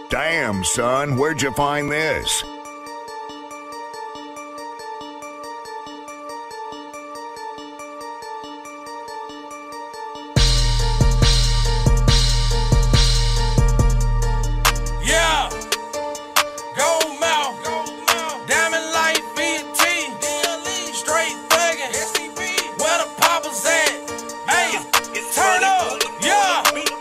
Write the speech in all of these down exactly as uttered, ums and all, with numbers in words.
Damn, son, where'd you find this? Yeah, Gold Mouth, Diamond Light V T, straight thuggin', where the poppers at? Hey, turn up, yeah.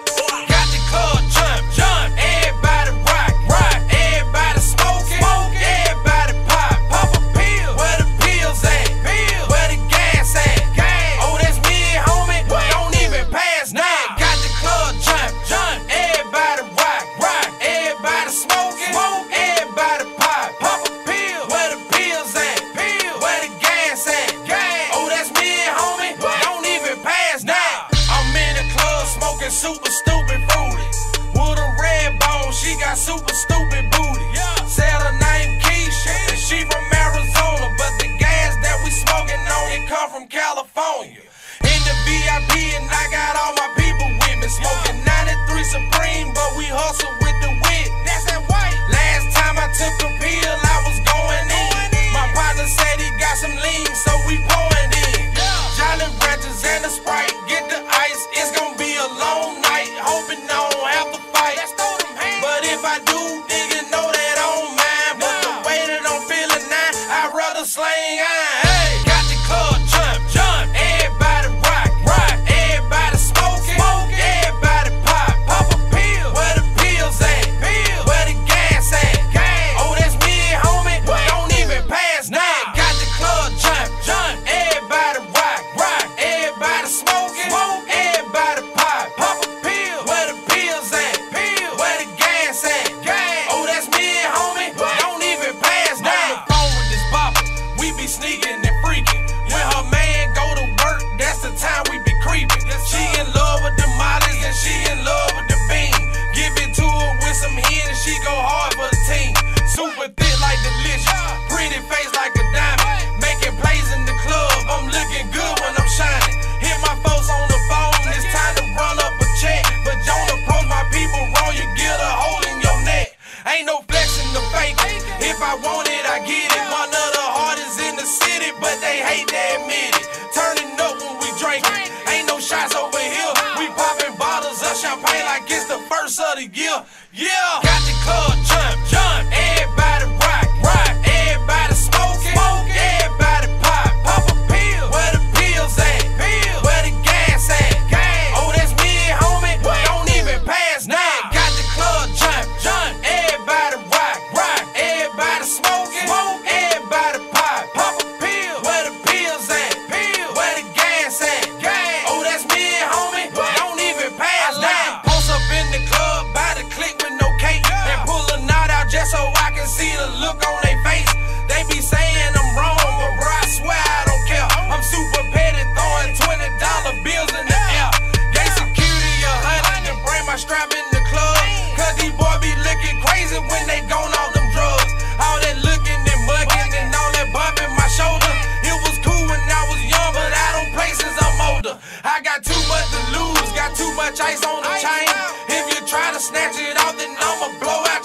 Got the club jump, jump, everybody rock, rock, everybody smoking, smoking, everybody pop, pop a pill. Where the pills at? Pills. Where the gas at? Gas. Oh, that's me, homie. Don't even pass now. Got the club jump, jump, everybody rock, rock, everybody smoking, smoke, everybody pop, pop a pill. Where the pills at? Pills. Where the gas at? Gas. Oh, that's me, homie. Don't even pass now. I'm in the club smoking super stupid fruity. With a red bone, she got super stupid booty. Said her name Keisha, and she from Arizona, but the gas that we smoking on it come from California. In the V I P, and I got all my people with me, smoking ninety-three Supreme, but we hustle with the wit. That's that white. Last time I took a pill, I was going in. My partner said he got some lean, so we pouring in. Jolly Ranchers and the Sprite, get the ice. It's gonna be a long night, hoping I don't have to fight. But if I do, nigga know that I don't mind. But the way that I'm feeling now, I'd rather slang iron. Hey, got the club jump, jump, everybody rock, rock, everybody smoking, smoke, everybody pop, pop a pill. Where the pills at? Pills. Where the gas at? Gas. Oh, that's me, homie. Don't even pass now. Got the club jump, jump, everybody rock, rock, everybody smoking, smoke, everybody pop, pop a pill. Where the pills at? Pills. Where the gas at? Gas. Oh, that's me, homie. Don't even pass now. On the phone with this bopper, we be sneaking and freaking. When her man go to work, that's the time we be creeping. She in love with the mollies and she in love with the bean. Give it to her with some hen and she go hard for the team. Super thick like delicious, pretty face like a diamond. Making plays in the club, I'm looking good when I'm shining. Hit my folks on the phone, it's time to run up a check. But don't approach my people wrong, you get a hole in your neck. Ain't no flexing the fake. If I want it, I get it. One of the hardest in the city, but they hate to admit it. Turning up when we drinking. Ain't no shots over here. We popping bottles of champagne like it's the first of the year. Yeah, got the club jump, jump. Everybody rock, rock. Everybody smoking, smoke. Everybody pop, pop a pill. Where the pills at? Pills. Where the gas at? Gas. Oh, that's me, homie. Don't even pass now. Got the club jump, jump. Everybody rock, rock. Everybody smoking, smoke. Everybody pop, pop a pill. Where the pills at? Pills. Where the gas at? Gas. Oh, that's me, homie. Don't even pass now. Post up in the club, buy the click with no cake, and pull a knot out just so I can see the look on their face. They be saying I'm wrong, but bro, I swear I don't care. I'm super petty, throwing twenty dollar bills in the air. Gay security a hundred and bring my strap in the club. Cause these boys be looking crazy when they gone off them drugs. All that looking and mugging and all that bumping my shoulder. It was cool when I was young, but I don't play since I'm older. I got too much to lose, got too much ice on the chain. If you try to snatch it off, then I'ma blow out